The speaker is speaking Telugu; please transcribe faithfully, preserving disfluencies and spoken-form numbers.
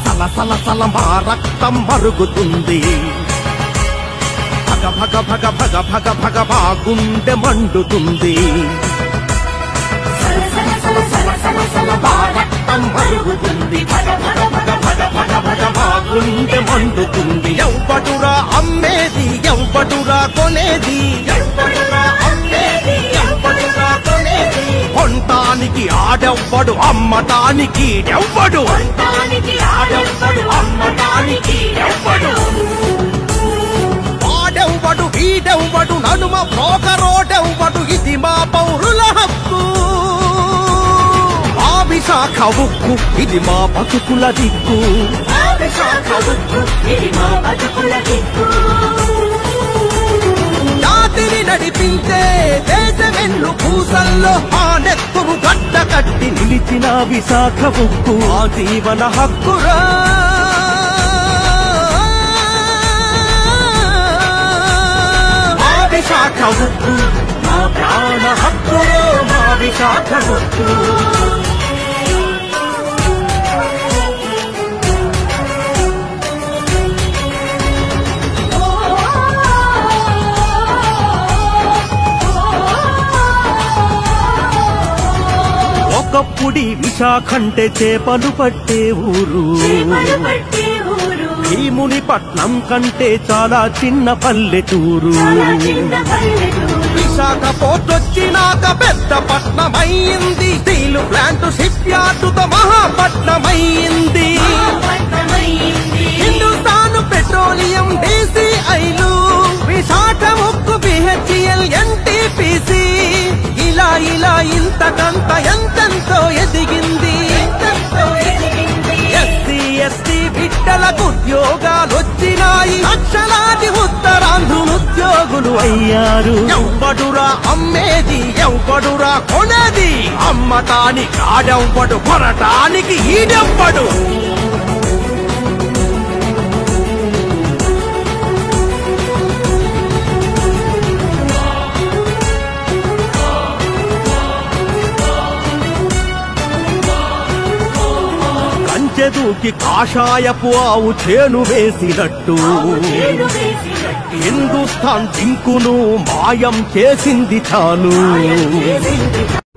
సల సల సల మా రక్తం మరుగుతుంది భగ భగ భగ భగ భగ భగ మా గుండె మండుతుంది సల సల సల సల సల సల మా రక్తం మరుగుతుంది భగ భగ భగ భగ భగ భగ మా గుండె మండుతుంది ఎవ్వడురా అమ్మేది ఎవ్వడురా కొనేది ఎవ్వడురా అమ్మేది ఎవ్వడురా కొనేది కొంటానికి ఆడెవ్వడు అమ్మటానికి ఎవ్వడు కొంటానికి ఆడెవ్వడు అమ్మటానికి ఎవ్వడు వాడెవ్వడు వీడెవ్వడు నడుమ బ్రోకరోడెవ్వడు ఇది మా పౌరుల హక్కు మా విశాఖ ఉక్కు ఇది మా బతుకుల దిక్కు మా విశాఖ ఉక్కు ఇది మా బతుకుల దిక్కు జాతిని నడిపించే దేశమెన్ను పూసల్లో ఆ నెత్తురు గడ్డ కట్టి నిలిచిన విశాఖ ఉక్కు ఆ జీవన హక్కురా మా విశాఖ ఉక్కు మా ప్రాణ హక్కురో మా విశాఖ ఉక్కు ఒకప్పుడి విశాఖంటే చేపలు పట్టే ఊరు భీముని పట్నం కంటే చాలా చిన్న పల్లెటూరు విశాఖ పోర్ట్ వచ్చినాక పెద్ద పట్నమైంది స్టీలు ప్లాంట్ షిప్ యార్డుతో మహాపట్నమైంది హిందుస్థాన్ పెట్రోలియం డీసీఐలు విశాఖ ఉక్కు బిహెచ్ఈఎల్ ఎన్టీపీసీ ఇలా ఇలా ఇంతకంత ఎంతెంతో ఎదిగింది ఎస్సీ ఎస్టీ బిడ్డలకు ఉద్యోగాలు వచ్చినాయి లక్షలాది ఉత్తరాంధ్రులు ఉద్యోగులు అయ్యారు ఎవ్వడురా అమ్మేది ఎవ్వడురా కొనేది అమ్మటానికి ఆడెవ్వడు కొనటానికి ఈడెవ్వడు దూకి కాషాయపు ఆవు చేను వేసినట్టు హిందుస్థాన్ జింకును మాయం చేసింది చాలు